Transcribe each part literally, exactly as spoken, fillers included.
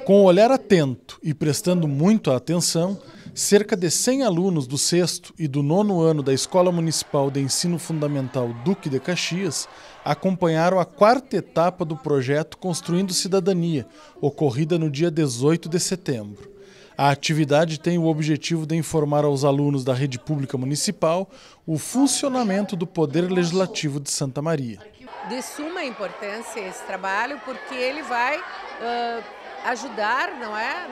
Com o olhar atento e prestando muita atenção, cerca de cem alunos do sexto e do nono ano da Escola Municipal de Ensino Fundamental Duque de Caxias acompanharam a quarta etapa do projeto Construindo Cidadania, ocorrida no dia dezoito de setembro. A atividade tem o objetivo de informar aos alunos da rede pública municipal o funcionamento do Poder Legislativo de Santa Maria. De suma importância esse trabalho, porque ele vai uh, ajudar, não é,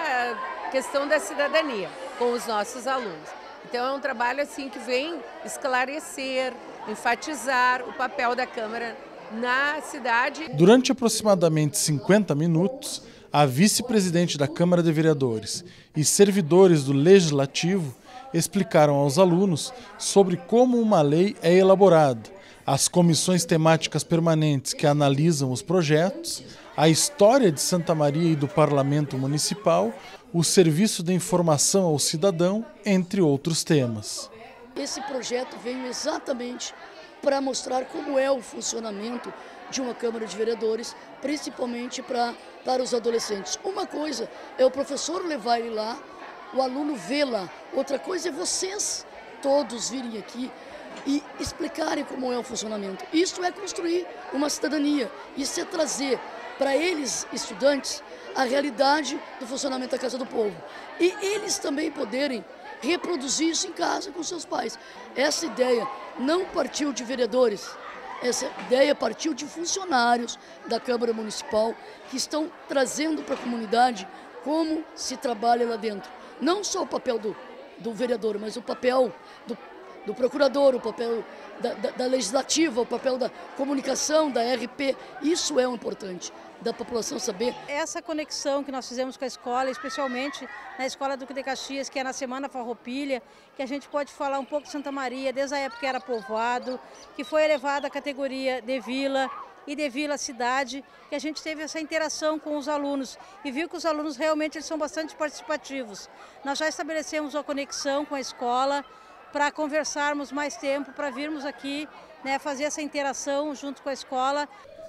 na questão da cidadania com os nossos alunos. Então é um trabalho assim que vem esclarecer, enfatizar o papel da Câmara na cidade. Durante aproximadamente cinquenta minutos, a vice-presidente da Câmara de Vereadores e servidores do Legislativo explicaram aos alunos sobre como uma lei é elaborada, as comissões temáticas permanentes que analisam os projetos, a história de Santa Maria e do Parlamento Municipal, o serviço de informação ao cidadão, entre outros temas. Esse projeto veio exatamente para mostrar como é o funcionamento de uma Câmara de Vereadores, principalmente para, para os adolescentes. Uma coisa é o professor levar ele lá, o aluno vê lá. Outra coisa é vocês todos virem aqui e explicarem como é o funcionamento. Isso é construir uma cidadania, isso é trazer para eles, estudantes, a realidade do funcionamento da Casa do Povo. E eles também poderem reproduzir isso em casa com seus pais. Essa ideia não partiu de vereadores, essa ideia partiu de funcionários da Câmara Municipal que estão trazendo para a comunidade como se trabalha lá dentro. Não só o papel do, do vereador, mas o papel do, do procurador, o papel da, da, da legislativa, o papel da comunicação, da R P. Isso é o importante, da população saber. Essa conexão que nós fizemos com a escola, especialmente na Escola Duque de Caxias, que é na Semana Farroupilha, que a gente pode falar um pouco de Santa Maria, desde a época que era povoado, que foi elevada à categoria de vila e de vila-cidade, que a gente teve essa interação com os alunos e viu que os alunos realmente eles são bastante participativos. Nós já estabelecemos uma conexão com a escola para conversarmos mais tempo, para virmos aqui, né, fazer essa interação junto com a escola.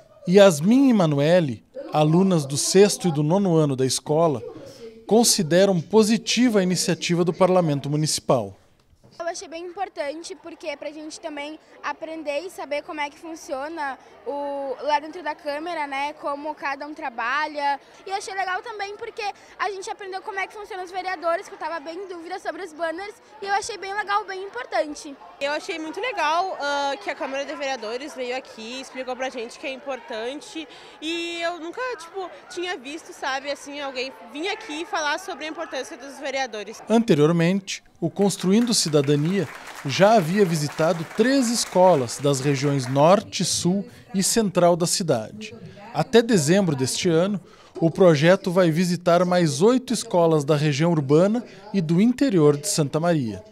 Yasmin e Manuele, alunas do sexto e do nono ano da escola, consideram positiva a iniciativa do Parlamento Municipal. Eu achei bem importante porque é para a gente também aprender e saber como é que funciona o, lá dentro da Câmara, né, como cada um trabalha. E achei legal também porque a gente aprendeu como é que funcionam os vereadores, que eu estava bem em dúvida sobre os banners, e eu achei bem legal, bem importante. Eu achei muito legal uh, que a Câmara de Vereadores veio aqui, explicou pra gente que é importante, e eu nunca, tipo, tinha visto, sabe, assim, alguém vir aqui falar sobre a importância dos vereadores. Anteriormente, o Construindo Cidadania já havia visitado três escolas das regiões Norte, Sul e Central da cidade. Até dezembro deste ano, o projeto vai visitar mais oito escolas da região urbana e do interior de Santa Maria.